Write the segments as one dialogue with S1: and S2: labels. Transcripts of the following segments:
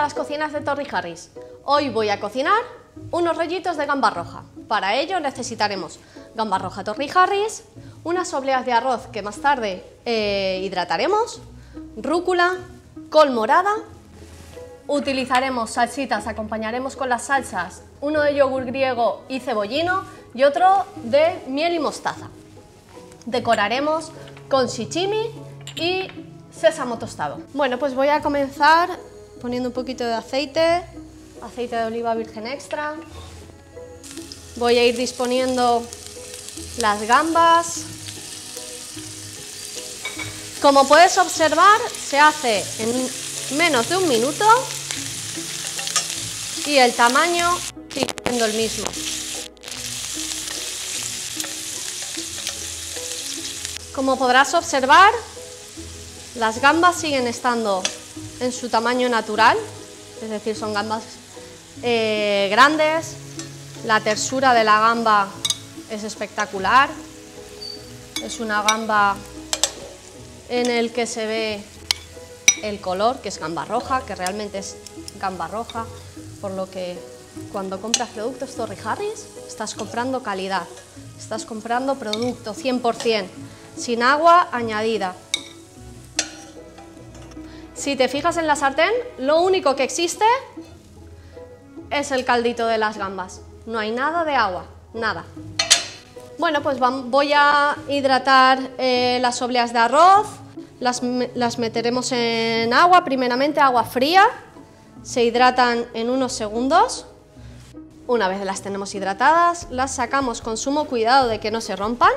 S1: a las cocinas de Torrijarris. Hoy voy a cocinar unos rollitos de gamba roja. Para ello necesitaremos gamba roja Torrijarris, unas obleas de arroz que más tarde hidrataremos, rúcula, col morada, utilizaremos salsitas, acompañaremos con las salsas uno de yogur griego y cebollino y otro de miel y mostaza. Decoraremos con shichimi y sésamo tostado. Bueno, pues voy a comenzar poniendo un poquito de aceite de oliva virgen extra. Voy a ir disponiendo las gambas. Como puedes observar, se hace en menos de un minuto y el tamaño sigue siendo el mismo. Como podrás observar, las gambas siguen estando en su tamaño natural, es decir, son gambas grandes. La tersura de la gamba es espectacular, es una gamba en el que se ve el color, que es gamba roja, que realmente es gamba roja, por lo que cuando compras productos Torrijarris estás comprando calidad, estás comprando producto 100%, sin agua añadida. Si te fijas en la sartén, lo único que existe es el caldito de las gambas, no hay nada de agua, nada. Bueno, pues voy a hidratar las obleas de arroz, las meteremos en agua, primeramente agua fría, se hidratan en unos segundos. Una vez las tenemos hidratadas, las sacamos con sumo cuidado de que no se rompan,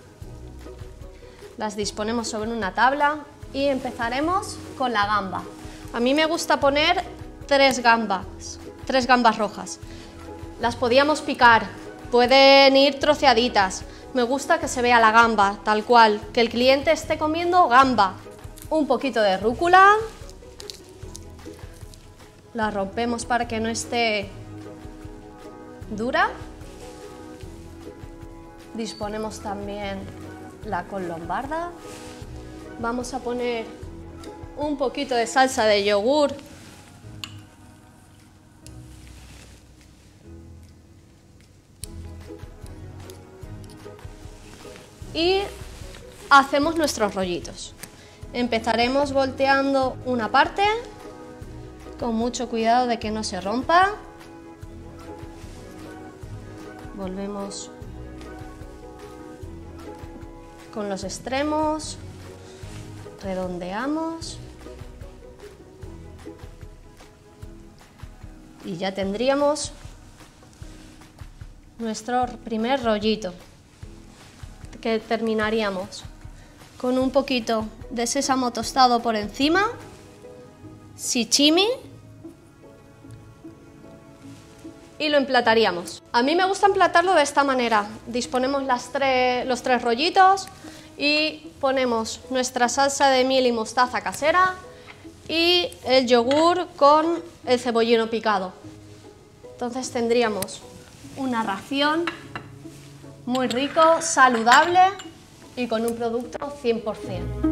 S1: las disponemos sobre una tabla y empezaremos con la gamba. A mí me gusta poner tres gambas rojas. Las podíamos picar, pueden ir troceaditas. Me gusta que se vea la gamba tal cual, que el cliente esté comiendo gamba. Un poquito de rúcula. La rompemos para que no esté dura. Disponemos también la col lombarda. Vamos a poner un poquito de salsa de yogur. Y hacemos nuestros rollitos. Empezaremos volteando una parte, con mucho cuidado de que no se rompa. Volvemos con los extremos, redondeamos y ya tendríamos nuestro primer rollito, que terminaríamos con un poquito de sésamo tostado por encima, shichimi, y lo emplataríamos. A mí me gusta emplatarlo de esta manera. Disponemos los tres rollitos y ponemos nuestra salsa de miel y mostaza casera y el yogur con el cebollino picado. Entonces tendríamos una ración muy rico, saludable y con un producto 100%.